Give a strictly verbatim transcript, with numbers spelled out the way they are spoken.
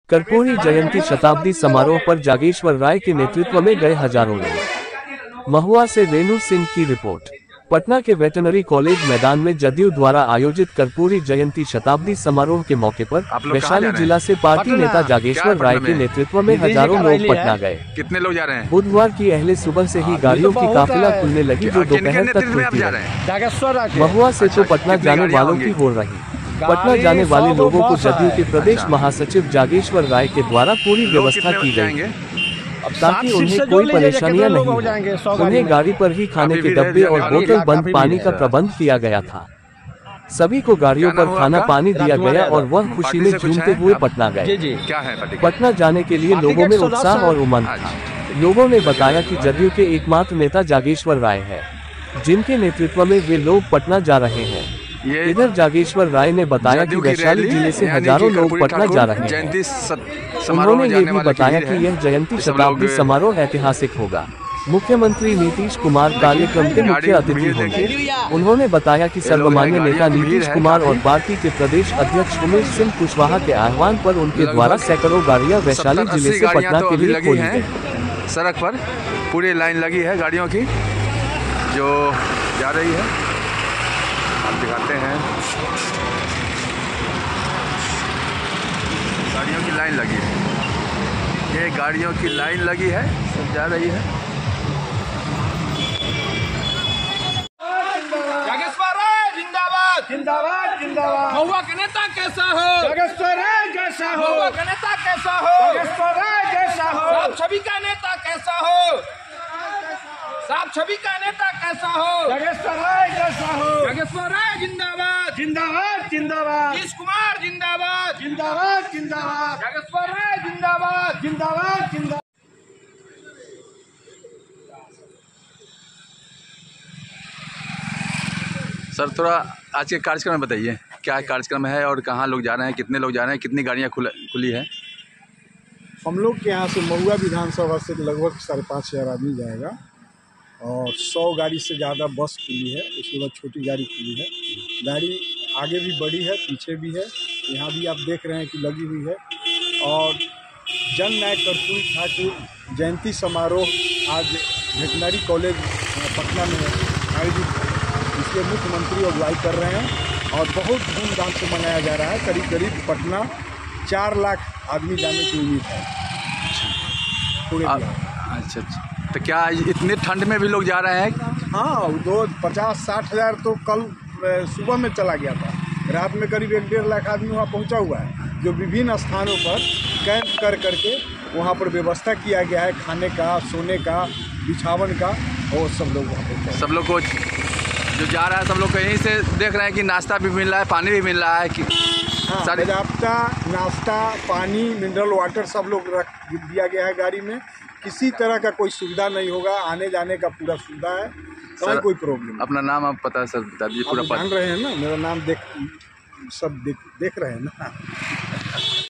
कर्पूरी जयंती शताब्दी समारोह पर जागेश्वर राय के नेतृत्व में गए हजारों लोग। महुआ से रेणु सिंह की रिपोर्ट। पटना के वेटरनरी कॉलेज मैदान में जदयू द्वारा आयोजित कर्पूरी जयंती शताब्दी समारोह के मौके पर वैशाली जिला से पार्टी नेता जागेश्वर राय के नेतृत्व में हजारों लोग पटना गए। कितने लोग जा रहे हैं? बुधवार की अहले सुबह से ही गाड़ियों की काफिला खुलने लगी जो दोपहर तक खुलती रही। महुआ से तो पटना जाने वालों की हो रही। पटना जाने वाले लोगों को जदयू के प्रदेश महासचिव जागेश्वर राय के द्वारा पूरी व्यवस्था की गई ताकि उन्हें कोई परेशानियां नहीं हो। उन्हें गाड़ी पर ही खाने के डब्बे और बोतल बंद पानी का प्रबंध किया गया था। सभी को गाड़ियों पर खाना पानी दिया गया और वह खुशी में झूमते हुए पटना गए। पटना जाने के लिए लोगों में उत्साह और उमंग था। लोगों ने बताया कि जदयू के एकमात्र नेता जागेश्वर राय है, जिनके नेतृत्व में वे लोग पटना जा रहे हैं। इधर जागेश्वर राय ने बताया कि वैशाली जिले से हजारों लोग पटना जा रहे हैं। उन्होंने ये भी बताया कि यह जयंती शताब्दी समारोह ऐतिहासिक होगा। मुख्यमंत्री नीतीश कुमार कार्यक्रम के मुख्य अतिथि होंगे। उन्होंने बताया कि सर्वमान्य नेता नीतीश कुमार और पार्टी के प्रदेश अध्यक्ष उमेश सिंह कुशवाहा के आह्वान पर उनके द्वारा सैकड़ों गाड़ियां वैशाली जिले से पटना के लिए खोली गई। सड़क पर पूरी लाइन लगी है गाड़ियों की जो जा रही है। आप दिखाते हैं, गाड़ियों की लाइन लगी है। ये गाड़ियों की लाइन लगी है, सब जा रही है। जागेश्वर राय जिंदाबाद जिंदाबाद जिंदाबाद। महुआ का नेता कैसा हो? जागेश्वर राय जैसा हो। महुआ का नेता कैसा हो? जागेश्वर राय जैसा हो। साफ छवि का नेता कैसा हो? साफ छवि का नेता कैसा हो? जागेश्वर राय जैसा हो। जागेश्वर राय जिंदाबाद जिंदाबाद जिंदाबाद। नीतीश कुमार जिंदाबाद जिंदाबाद जिंदाबाद। जागेश्वर राय जिंदाबाद जिंदाबाद जिंदाबाद। सर थोड़ा आज के कार्यक्रम में बताइए, क्या कार्यक्रम है और कहाँ लोग जा रहे हैं, कितने लोग जा रहे हैं, कितनी गाड़ियाँ खुली है? हम लोग के यहाँ से महुआ विधानसभा से लगभग साढ़े पाँच हज़ार आदमी जाएगा और सौ गाड़ी से ज़्यादा बस खुली है। उसके बाद छोटी गाड़ी खुली है। गाड़ी आगे भी बड़ी है, पीछे भी है। यहाँ भी आप देख रहे हैं कि लगी हुई है। और जननायक कर्पूरी ठाकुर जयंती समारोह आज वेटरनरी कॉलेज पटना में आयोजित है। इसलिए मुख्यमंत्री अगुवाई कर रहे हैं और बहुत धूमधाम से मनाया जा रहा है। करीब करीब पटना चार लाख आदमी जाने की उम्मीद है पूरे। अच्छा अच्छा, तो क्या इतने ठंड में भी लोग जा रहे हैं? हाँ, दो पचास साठ हज़ार तो कल सुबह में चला गया था। रात में करीब एक डेढ़ लाख आदमी वहाँ पहुँचा हुआ है, जो विभिन्न स्थानों पर कैंप कर करके वहाँ पर व्यवस्था किया गया है खाने का, सोने का, बिछावन का, और सब लोग वहाँ पर सब लोग को जो जा रहा है सब लोग कहीं से देख रहे हैं कि नाश्ता भी मिल रहा है, पानी भी मिल रहा है कि हाँ, पर्याप्ता नाश्ता, पानी, मिनरल वाटर सब लोग रख दिया गया है गाड़ी में। किसी तरह का कोई सुविधा नहीं होगा, आने जाने का पूरा सुविधा है, सर, कोई प्रॉब्लम। अपना नाम आप पता है सर बता दीजिए पूरा। जान रहे हैं ना, मेरा नाम देख सब देख देख रहे हैं ना।